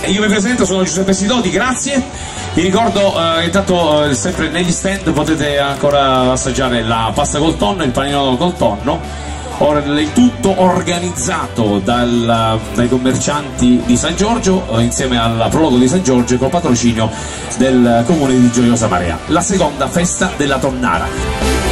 Io vi presento, sono Giuseppe Sidoti, grazie. Vi ricordo intanto sempre negli stand potete ancora assaggiare la pasta col tonno e il panino col tonno. Ora il tutto organizzato dai commercianti di San Giorgio insieme al Prologo di San Giorgio e col patrocinio del comune di Gioiosa Marea. La seconda festa della tonnara.